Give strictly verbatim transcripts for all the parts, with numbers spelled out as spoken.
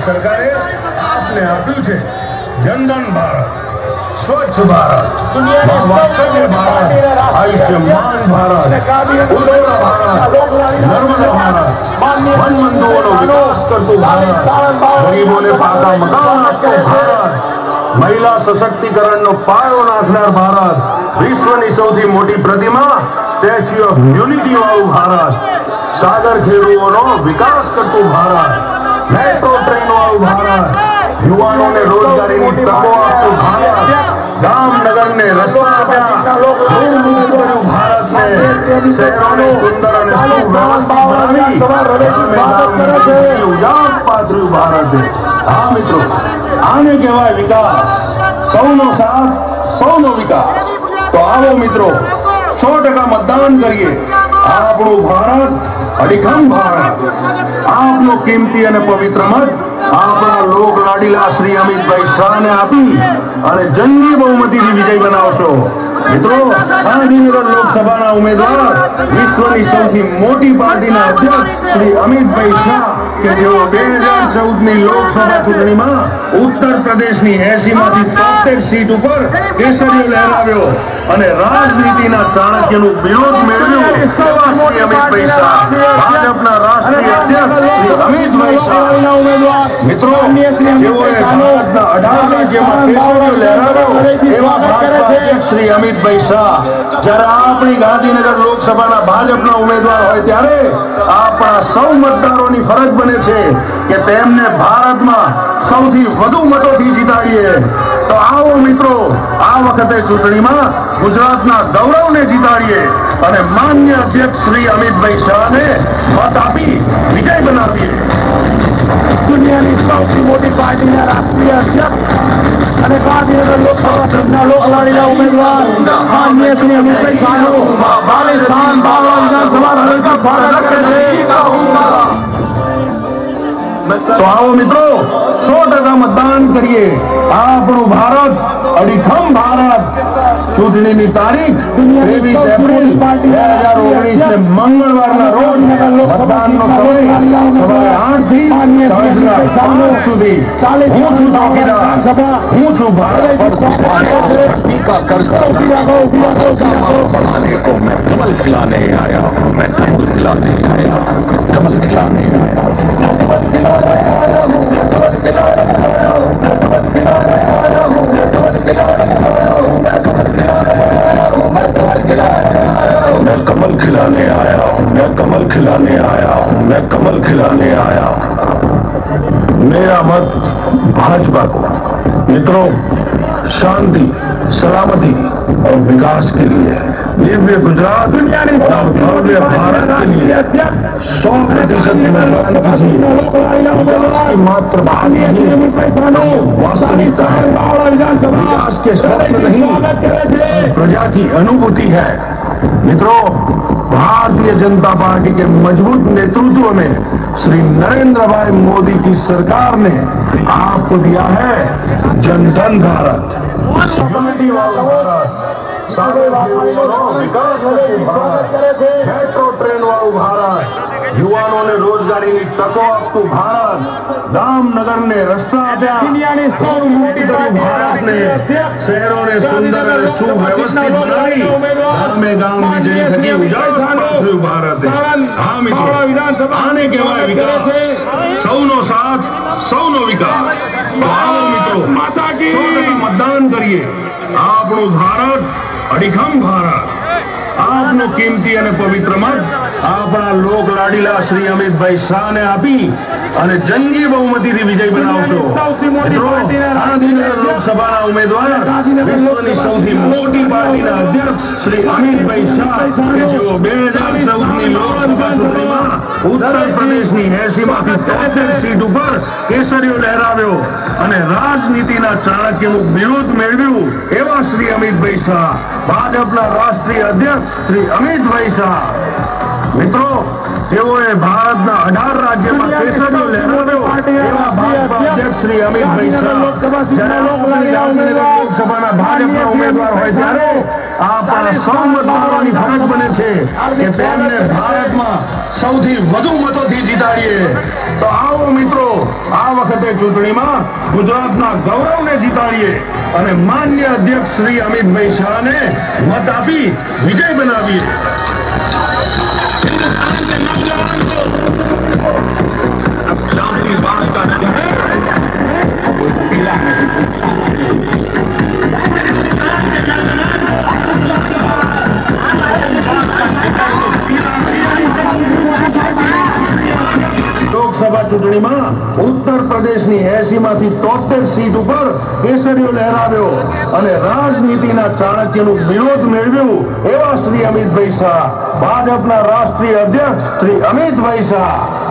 સરકારે આપને આપ્યું છે જનધન ભારત, સ્વચ્છ ભારત, વાત્સલ્ય ભારત, આયુષ્યમાન ભારત, ઉજ્જવલા ભારત, નર્મદા ભારત, વનબંધુઓનો વિકાસ કરતું ભારત, ગરીબોને પાકા મકાન આપતું ભારત, મહિલા સશક્તિકરણનો પાયો નાખનાર ભારત, વિશ્વની સૌથી મોટી પ્રતિમા સ્ટેચ્યુ ઓફ યુનિટી વાળું ભારત, સાગર ખેડૂઓનો વિકાસ કરતું ભારત, મેટ્રો ટ્રેન વાળું ભારત, યુવાનોને રોજગારીની તકો આપતું ભારત, ગામ નગરને રસ્તા આપ્યા, ધૂળમુક્ત કર્યું ભારતને, શહેરોને સુંદર અને સુવ્યવસ્થિત બનાવી, ઉજાસ પાથર્યું ભારતે. હા મિત્રો, આને કહેવાય વિકાસ. સૌનો સાથ, સૌનો વિકાસ. તો આવો મિત્રો, સો ટકા મતદાન કરીએ. આપણું ભારત અડીખમ ભારત. આપનો કિંમતી અને પવિત્ર મત આપણા લોક લાડીલા શ્રી અમિતભાઈ શાહને આપી અને જંગી બહુમતીથી વિજય બનાવશો. મિત્રો, ગાંધીનગર લોકસભાના ઉમેદવાર, વિશ્વની સૌથી મોટી પાર્ટીના અધ્યક્ષ શ્રી અમિતભાઈ શાહ, કે જેઓ બે હજાર ચૌદ ની લોકસભા ચૂંટણીમાં ઉત્તર પ્રદેશની એસી માંથી તોતેર સીટ ઉપર કેસરીઓ લહેરાવ્યો અને રાજનીતિના ચાણક્યનું બિરુદ મેળવ્યું એવા શ્રી અમિતભાઈ શાહ, ભાજપના રાષ્ટ્રીય અધ્યક્ષ શ્રી અમિતભાઈ શાહ. મિત્રો, જેઓએ ભારતના અઢાર રાજ્યમાં કેસરીઓ લહેરાવ્યો એવા ભાજપા અધ્યક્ષ શ્રી અમિતભાઈ શાહ જ્યારે આપણી ગાંધીનગર લોકસભાના ભાજપના ઉમેદવાર હોય ત્યારે આપણા સૌ મતદારોની ફરજ બને છે કે તેમને ભારતમાં સૌથી વધુ મતોથી જીતાડીએ. તો આવો મિત્રો, આ વખતે ચૂંટણીમાં ગુજરાતના ગૌરવને જીતાડીએ અને માન્ય અધ્યક્ષ શ્રી અમિતભાઈ શાહને મત આપી વિજય બનાવીએ. દુનિયાની સૌથી મોટી પાર્ટીના રાષ્ટ્રીય અધ્યક્ષ અને ગાંધીનગર લોકસભા સીટના લોકલાડીના ઉમેદવાર માનનીય શ્રી અમિતભાઈ શાહનું ભારે શાન ભાવના વિધાનસભા હલકા સ્વાગત કરે છે. તો આવો મિત્રો, સો ટકા મતદાન કરીએ. આપણું ભારત અડીખમ ભારત. ચૂંટણીની તારીખ ત્રેવીસ એપ્રિલ બે હજાર ઓગણીસ ને મંગળવારના રોજ. મતદાનનો સમય સવારે આઠ થી સાંજના પાંચ સુધી. હું છું ચોકીદાર, હું છું ભારત का कर्ज बढ़ाने को मैं कमल खिलाने आया हूँ, मैं कमल खिलाने आया हूँ, कमल खिलाने आया हूँ, मैं कमल खिलाने आया हूँ, मैं कमल खिलाने आया हूँ, मैं कमल खिलाने आया हूँ. मेरा मत भाजपा को. मित्रों, शांति, सलामती और विकास के लिए, दिव्य गुजरात और भव्य भारत के लिए सौ प्रतिशत मतदान कीजिए. विकास की मात्र बात नहीं, वास्तविकता है. विकास के स्वप्न नहीं, प्रजा की अनुभूति है. मित्रों, भारतीय जनता पार्टी के मजबूत नेतृत्व में श्री नरेंद्र भाई मोदी की सरकार ने आपको दिया है जनधन भारत, यूनिटी वाला भारत, सागर खेडूओનો વિકાસ કરતું ભારત, મેટ્રો ટ્રેન વાળું ભારત, યુવાનોને રોજગારીની તકો આપતું ભારત, ગામ નગરને રસ્તા આપ્યા, ધૂળમુક્ત કર્યું ભારતને, શહેરોને સુંદર અને સુવ્યવસ્થિત બનાવી, ગામે ગામ વીજળી થકી ઉજાસ પાથર્યું ભારતે. હા મિત્રો, આને કહેવાય વિકાસ. સૌનો સાથ, સૌનો વિકાસ. તો આવો મિત્રો, સો ટકા મતદાન કરીએ. આપણું ભારત અડીખમ ભારત. આપનો કિંમતી અને પવિત્ર મત આપણા લોક લાડીલા શ્રી અમિતભાઈ શાહને આપી અને જંગી બહુમતીથી વિજય બનાવશો. મિત્રો, ગાંધીનગર લોકસભાના ઉમેદવાર, વિશ્વની સૌથી મોટી પાર્ટીના અધ્યક્ષ શ્રી અમિતભાઈ શાહ, કે જેઓ બે હજાર ચૌદ ની લોકસભા ચૂંટણીમાં ઉત્તર પ્રદેશની એસી માંથી તોતેર સીટ ઉપર કેસરીઓ લહેરાવ્યો અને રાજનીતિના ચાણક્યનું બિરુદ મેળવ્યું એવા શ્રી અમિતભાઈ શાહ, ભાજપના રાષ્ટ્રીય અધ્યક્ષ શ્રી અમિતભાઈ શાહ. મિત્રો, જેઓએ ભારતના અઢાર રાજ્યમાં કેસરીઓ લહેરાવ્યો એવા ભાજપા અધ્યક્ષ શ્રી અમિતભાઈ શાહ જ્યારે ગાંધીનગર લોકસભાના ભાજપના ઉમેદવાર હોય ત્યારે આપણા સૌ મતદારોની ફરજ બને છે કે તેમને ભારતમાં સૌથી વધુ મતોથી જીતાડીએ. તો આવો મિત્રો, આ વખતે ચૂંટણીમાં ગુજરાતના ગૌરવને જીતાડીએ અને માન્ય અધ્યક્ષ શ્રી અમિતભાઈ શાહને મત આપી વિજય બનાવીએ। લોકસભા ચૂંટણીમાં ઉત્તર પ્રદેશની એસી માંથી તોતેર સીટ ઉપર કેસરીઓ લહેરાવ્યો અને રાજનીતિના ચાણક્યનું વિરોધ મેળવ્યું એવા શ્રી અમિતભાઈ શાહ, ભાજપના રાષ્ટ્રીય અધ્યક્ષ શ્રી અમિતભાઈ શાહ।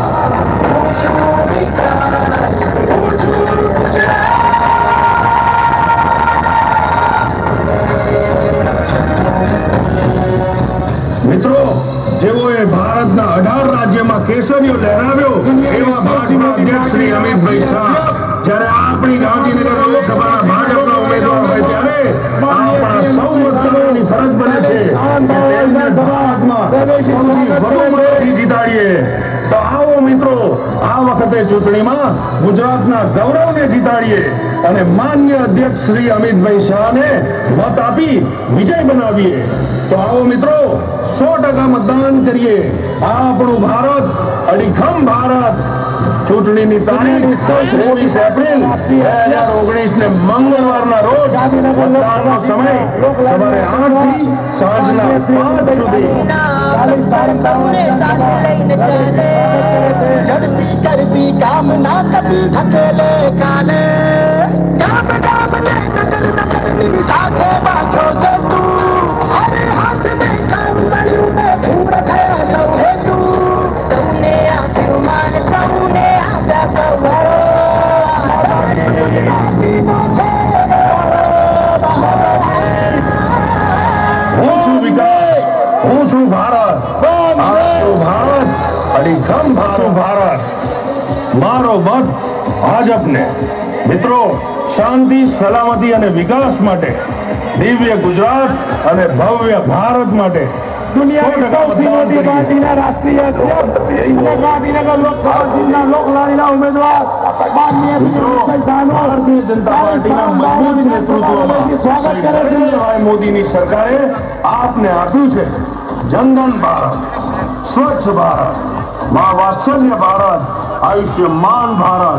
મિત્રો, જેઓએ ભારતના અઢાર રાજ્યમાં કેસરીઓ લહેરાવ્યો એવા ભાજપા અધ્યક્ષ શ્રી અમિતભાઈ શાહ જ્યારે આપણી ગાંધીનગર લોકસભાના ભાજપના ઉમેદવાર હોય ત્યારે આપણા સૌ મતદારોની ફરજ બને છે કે તેમને ભારતમાં સૌથી વધુ મતોથી જીતાડીએ। તો આવો મિત્રો, આ વખતે ચૂંટણીમાં ગુજરાતના ગૌરવને જીતાડીએ અને માન્ય અધ્યક્ષ શ્રી અમિતભાઈ શાહને મત આપી વિજય બનાવીએ। તો आओ मित्रों सौ टका मतदान करिए। આપણું ભારત અડીખમ ભારત। ચૂંટણીની તારીખ ત્રેવીસ એપ્રિલ બે હજાર ઓગણીસ ને મંગળવારના રોજ મતદાનનો સમય સવારે આઠ થી સાંજના પાંચ સુધી। झड़पी करती काम ना कभी धकेले काले काम काम ने नगर नगर नी साथे बाखो से तू हर हाथ में काम बड़ू में पूरा खया सौ है तू सौने आखिर मान सौने आगा सवरो હું છું વિકાસ, હું છું ભારત, આપણું ભારત અડીખમ છું ભારત। મારો મત ભાજપને। મિત્રો, શાંતિ, સલામતી અને વિકાસ માટે, દિવ્ય ગુજરાત અને ભવ્ય ભારત માટે દુનિયાની સૌથી મોટી પાર્ટીના રાષ્ટ્રીય અધ્યક્ષ અને ગાંધીનગર લોકસભા સીટના લોકલાડીના ઉમેદવાર માનનીય અમિતભાઈ શાહનું ભારતીય જનતા પાર્ટીના મજબૂત નેતૃત્વમાં શ્રી નરેન્દ્રભાઈ મોદીની સરકારે આપને આપ્યું છે જનધન ભારત, સ્વચ્છ ભારત, મા વાત્સલ્ય ભારત, આયુષ્યમાન ભારત।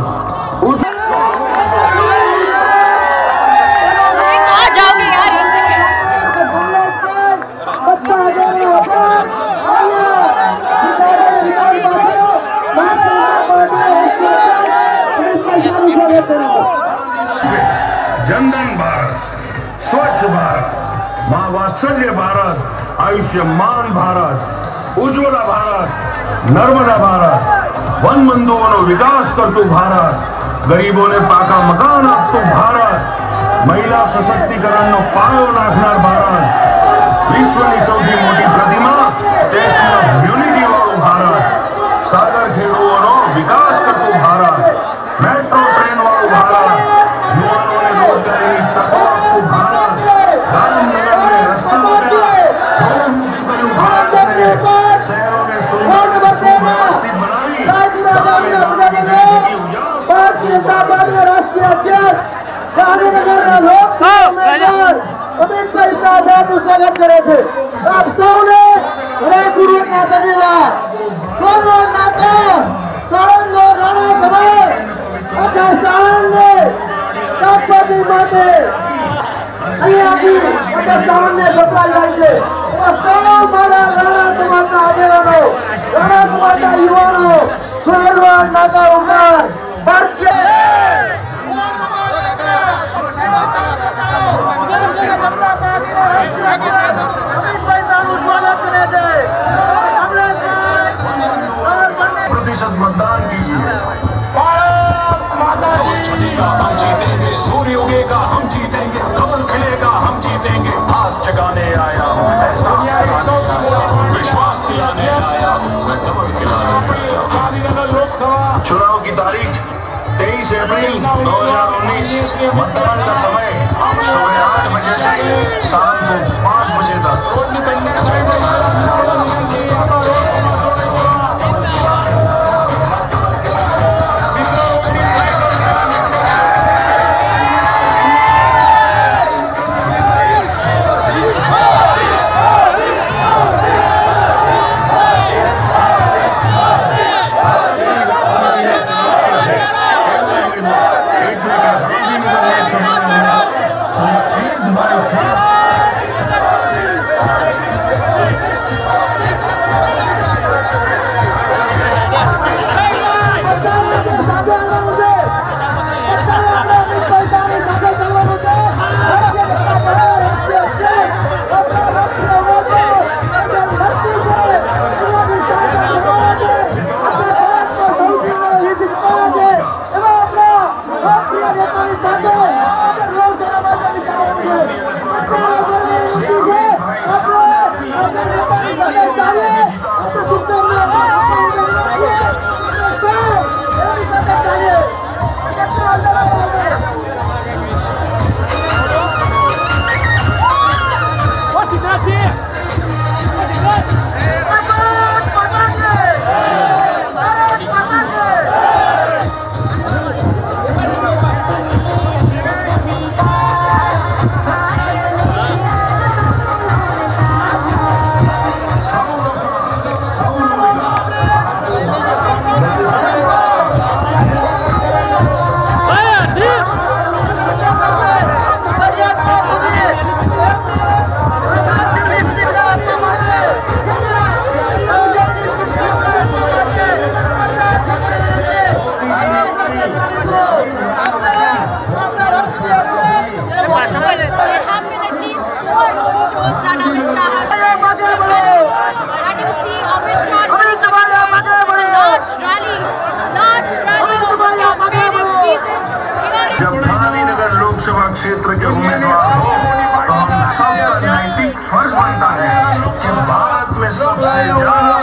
जनधन भारत, स्वच्छ भारत, मां वात्सल्य भारत, आयुष्यमान भारत, उज्ज्वला भारत, नर्मदा भारत, वन बंधुओं विकास करतु भारत, गरीबों ने पाका मकान आपतु भारत, महिला सशक्तिकरण नो पायो नाखनार भारत, विश्वनी सौथी मोटी प्रतिमा स्टेच्यू ऑफ यूनिटी वाळुं भारत, सागर खेडूओनो विकास करतु भारत, मेट्रो ट्रेन वाळुं भारत, युवाओं ने रोजगारी की तको आपतु भारत, गाम नगर में रस्ता बन्या, गौमुखी कर्युं भारत ने, शहरों में सुंदर और सुव्यवस्थित बनावी, गामे गामे वीजळी की उजास। भारतीय जनता पार्टी राष्ट्रीय अध्यक्ष ગાંધીનગરના લોકસભા ઉમેદવાર અમિતભાઈ શાહ સાહેબનું સ્વાગત કરે છે। આપ સૌને હૃદયપૂર્વકના ધન્યવાદ। બોલો નાકા સાણંદનો રાણા સમાજ આખા સાણંદને સંપત્તિ માટે અહીંયાથી આખા સાણંદને બદલાઈ જાય છે। સૌ મારા રાણા સમાજના આગેવાનો, રાણા સમાજના યુવાનો, સ્વર્ણવાન નાકા ઉમર ભારતીય प्रतिशत मतदान कीजिए। हम जीतेंगे, सूर्य उगेगा हम जीतेंगे, कमल खिलेगा हम जीतेंगे। आस जगाने आया हूँ, एहसास दिलाने आया हूँ, विश्वास दिलाने आया हूँ, मैं कमल खिलाने आया हूँ। चुनाव की तारीख तेईस अप्रैल दो हजार उन्नीस। मतदान का समय सुबह आठ बजे से शाम को पाँच बजे तक। have been at least four roadshows that Amit Shah has done. And you see Amit Shah really coming on for the last rally, last rally of the campaigning season. जब गांधीनगर लोकसभा क्षेत्र के उम्मीदवार हो तो हम सबका नैतिक फर्ज बनता है कि भारत में सबसे ज्यादा